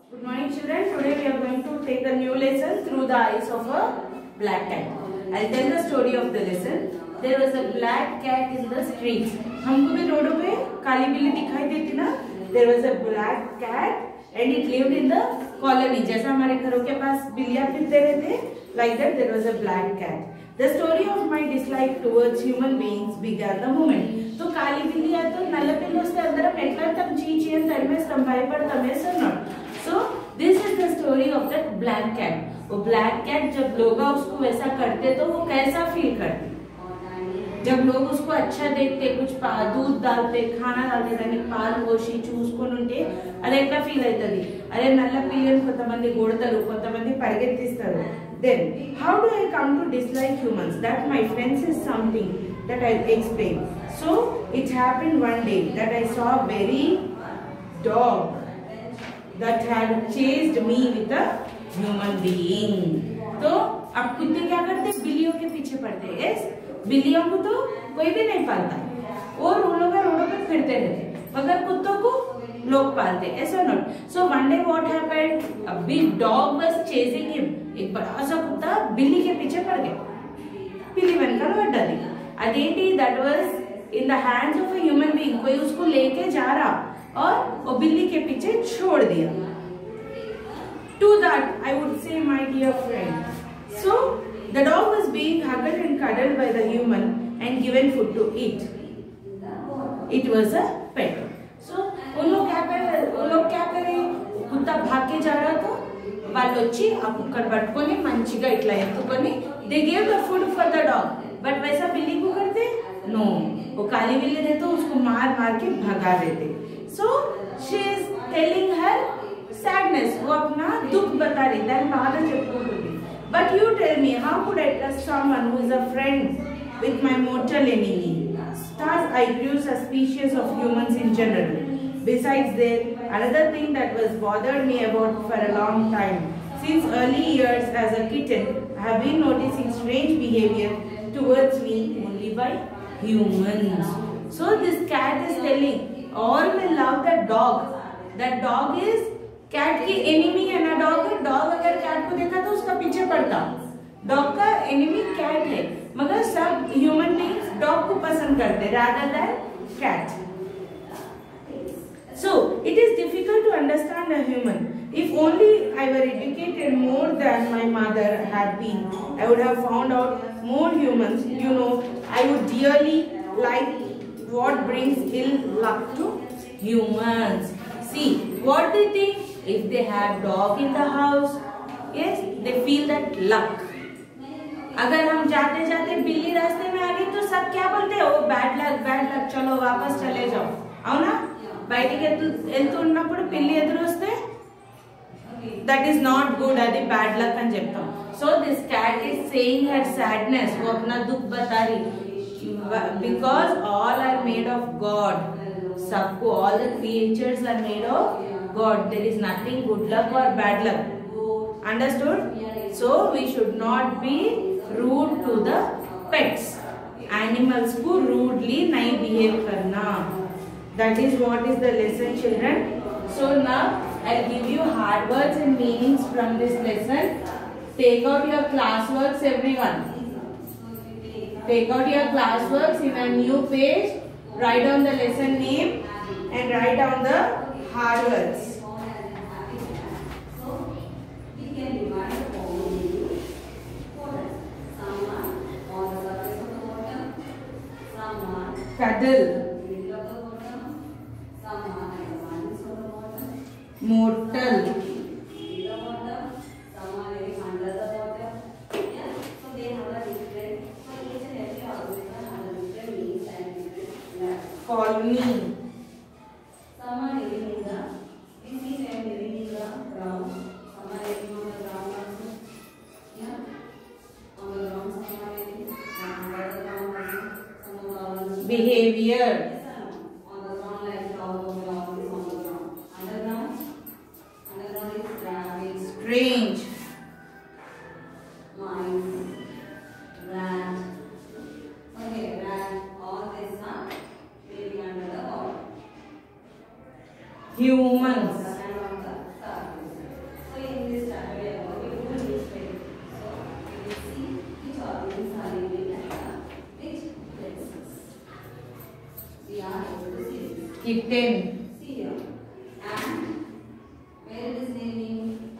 Good morning children. Today we are going to take a new lesson through the eyes of a black cat. I'll tell the story of the lesson. There was a black cat in the streets. हमको भी रोडों पे काली बिल्ली दिखाई देती ना. There was a black cat and it lived in the colony. जैसा हमारे घरों के पास बिल्लियाँ फिरते रहते, like that there was a black cat. The story of my dislike towards human beings began the moment. तो काली बिल्ली है तो नल्ले पिल्लों से अंदर मेटला तम चीची है तर्मे संभाई पर तमे सुनो. So this is the story of that black cat. वो black cat जब लोग उसको वैसा करते तो वो कैसा फील करते? जब लोग उसको अच्छा देखते, कुछ दूध डालते, खाना डालते, దానికి పాలు పోసి చూసుకొనుంటే అది ఎట్లా ఫీల్ అవుతది? అరే నల్ల పిల్లని కొంతమంది గోడతారు, కొంతమంది పరిగెత్తిస్తారు. Then how do I come to dislike humans? That my friends is something that I explain. So it happened one day that I saw a very dog that had chased me with a human being. तो अब कुत्ते क्या करते? बिल्लियों के पीछे पड़ते. Yes, बिल्लियों को तो कोई भी नहीं पालता और उन लोग रोडों पे फिरते रहते, मगर कुत्तों को लोग पालते. ऐसा not. So one day what happened? A big dog was chasing him. एक बड़ा सा कुत्ता बिल्ली के पीछे पड़ गया, बिल्ली बनकर लौट डाली. Again that was in the hands of a human being. कोई उसको लेके जा रहा और वो बिल्ली के पीछे छोड़ दिया. To that I would say, my dear friend, so the dog was being hugged and cuddled by the human and given food to eat. It was a pet. So उन लोग क्या करे? कुत्ता भाग के जा रहा था, వాళ్ళు వచ్చి ఆ కుక్కను పట్టుకొని మంచిగా ఇట్లా ఎత్తుకొని they gave the food for the dog. But वैसा बिल्ली को करते? No. वो काली बिल्ली रहते तो उसको मार मार के भगा देते. So she is telling her sadness. वो अपना दुख बता रही, दानी बात చెప్పుకుంటుంది. But you tell me, how could I trust someone who is a friend with my mortal enemy? Thus I grew suspicious of humans in general. Besides there, another thing that was bothered me about for a long time. Since early years as a kitten, I have been noticing strange behavior towards me only by humans. So this cat is telling, all will love that dog. That dog is cat की enemy है ना dog. Dog अगर cat को देखा तो उसका पीछे पड़ता. डॉग का एनिमी कैट है, मगर सब ह्यूमन बीइंग्स डॉग को पसंद करते rather than cat. So it is difficult to understand a human. If only I were educated more than my mother had been, I would have found out more humans. You know, I would dearly like what brings ill luck to humans. See what they think. If they have dog in the house, yes, they feel that luck. अगर हम जाते जाते बिल्ली रास्ते में आ गई तो सब क्या बोलते हैं? ओ बैड लक, चलो वापस चले जाओ. అవునా? బయటికి వెళ్తున్నప్పుడు పిల్లి ఎదురు వస్తే that is not good, అది bad luck అని చెప్తాం. So this cat is saying her sadness. वो अपना दुख बता रही, because all are made of God. सबको, all the creatures are made of God. There is nothing good luck or bad luck. Understood? So we should not be rude to the pets. Animals को rudely नहीं behave करना. That is what is the lesson, children. So now I'll give you hard words and meanings from this lesson. Take out your class works, everyone. Take out your class works in a new page. Write down the lesson name and write down the hard words. Cuddle, mortal, colony, behavior, strange, humans, Kitten. See here. And where it is living?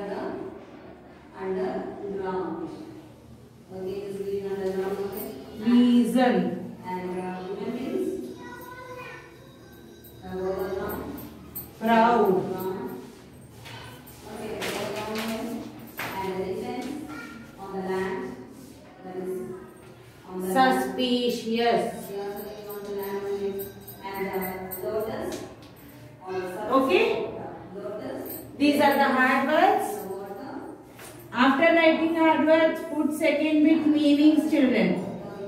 Underground. Okay, it is living underground. Okay. Reason. And human beings. Proud. Okay, and elephants on the land. That is on the Suspicious. They also live on the land only. And lotus on the surface. Okay. Lotus. These are the hard words. The water. After writing hard words, put second bit meanings, children.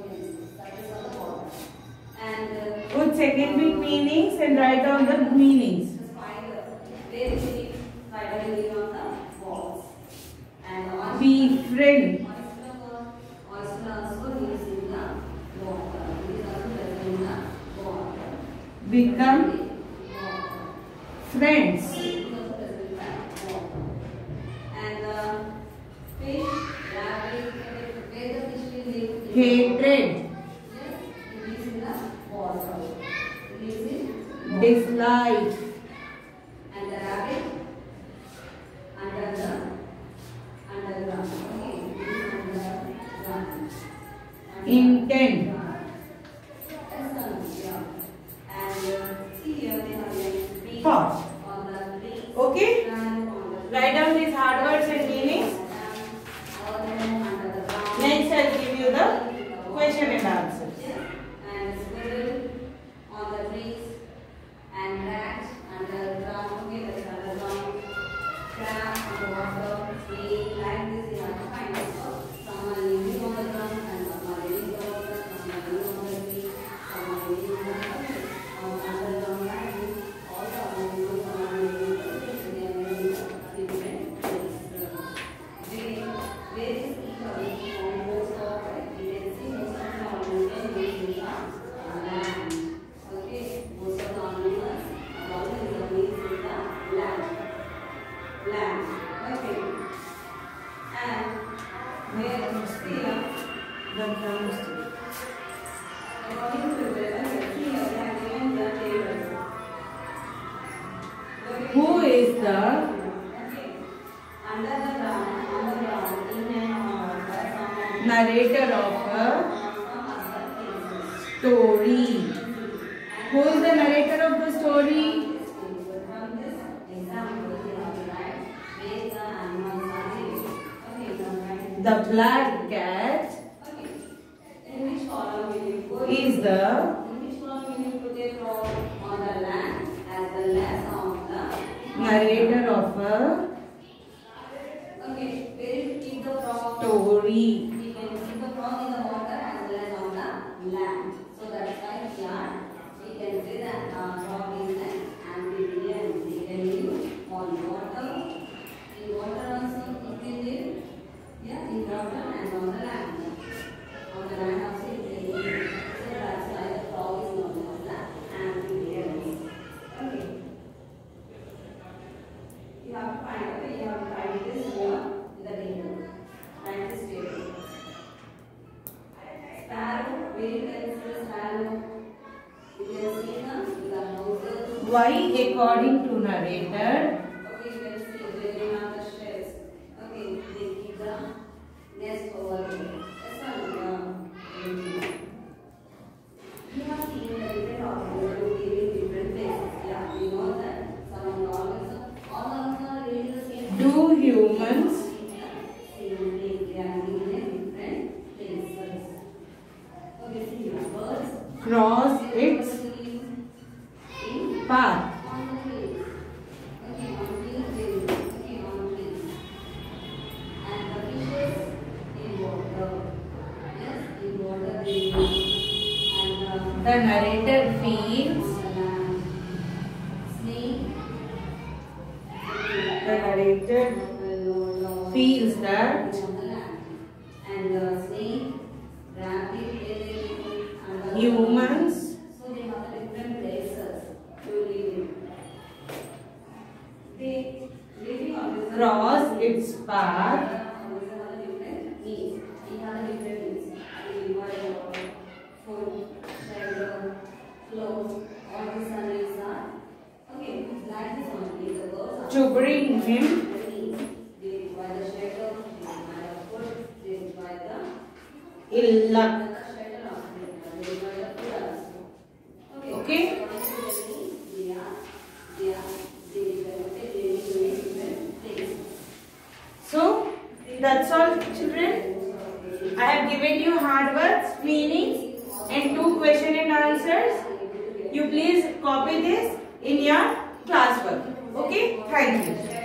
And Put second bit meanings and write down the meanings. the spider. Where is the spider living on the walls? And the oyster. Befriend. Oyster also lives in the water. It is also present in the water. Become friends. It is also present in the water. And fish, rabbit, where the fish will live? Hatred. Yes, it lives in the water. It lives in Dislike. and the rabbit underground. Okay, it is underground. Intent. Excellent, yeah. And see here they have like trees Pause. on the trees. Okay. And on the Write down these hard words and meanings. all of them under the ground. Next, I'll give you the question and answers. And squirrel on the trees and rat underground. Okay, that's underground. Crab on the water. Snake like this. You have to find it. Some are living on the ground and some are living on the water. Some are living on the tree. Some are living on the underground like this. All the animals are living on the tree. They are living in different places. Where is each of these most of it? You can see most of the animals live in the land. Okay, most of the animals are always living in the land. Okay. And where here, according to the weather, here they have given the table. Okay. Who is the Okay. Under the ground, on the ground, in and out, some narrator of a story? Who is the narrator of the story? From this example, you have to write where the animals are living. Okay, now write. The black cat Okay. In which column will you put? is the In which column will you put it on the land as well as on the narrator of a Okay, where you keep the frog? story. You can keep the frog in the water as well as on the land. So that's why here we can say that frog is an amphibian. They can live on water. In water also it can live. Yeah, in water and on the land. On the land also it can live. So that's why the frog is known as the amphibian. Okay. You have to find out. You have to write this here in the table. Write this table. Sparrow, where you can see the sparrow. You can see the noses. Why, according to narrator, Okay, you can see they bring out the shells. Okay, they keep the nest over here. That's not you have seen the different organisms live in different places. Yeah, we know that some of the organisms, all organisms are living in the same place. do humans Same place. They are living in different places. Okay, see here. Birds. cross its In path? on the trees. Okay, on trees they live. Okay, on trees. And the fishes in water. Yes, in water they live. And The narrator feels on the land. Snake. the narrator feels that On the land. And snake, rabbit, where they live. And the humans So they have different places to live in. They living on this cross its path We have different needs. We have different needs. We require food, shelter, clothes, all the sunrays are okay like this only. The birds are to bring him trees. They require the shelter. They require the food. They require the luck. shelter also. They require the food also. Okay. So that's all, children. I have given you hard words, meanings, and 2 question and answers. You please copy this in your classwork. Okay? Thank you.